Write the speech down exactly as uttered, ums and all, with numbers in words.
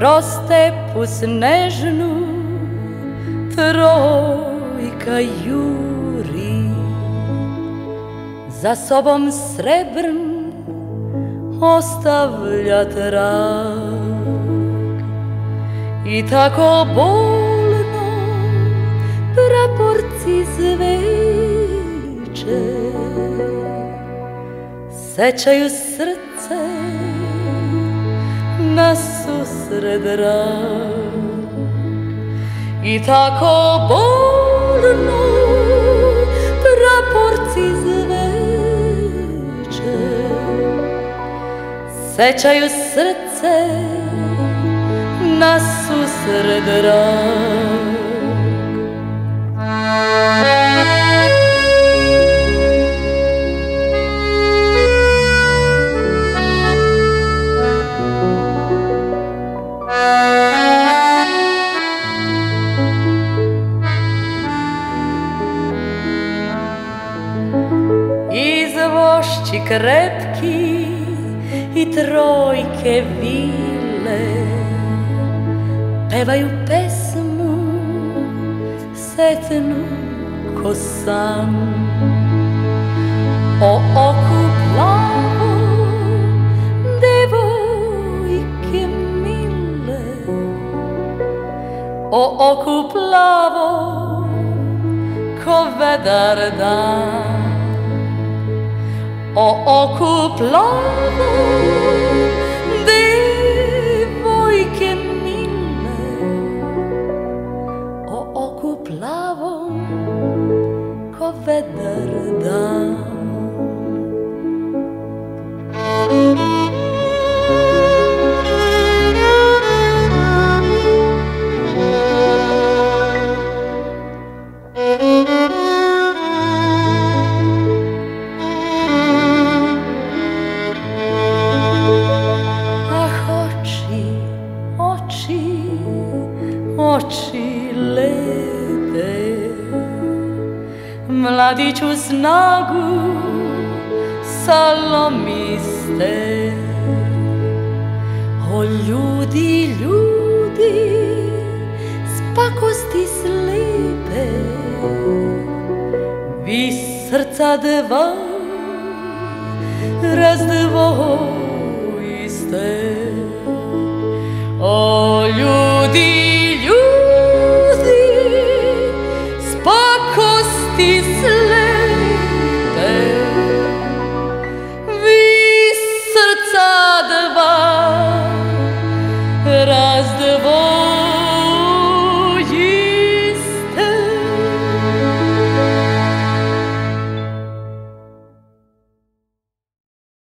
kroz stepu snežnu trojka juri, za sobom srebrn ostavlja trag. I tako bolno praporci zveče sećaju srce na susret drag. I tako bolno praporci zveče sećaju srce na susret drag. Izvošći krepki i trojke vile pevaju pesmu setnu ko san o oku plavom devojke mile, o oku plavom ko vedar dan, o oku plavom devojke mile, o oku plavom ko vedar dan. Oči lepe, mladiću snagu salomiste. O ljudi, ljudi, s pakosti slepe, vi srca dva razdvojite.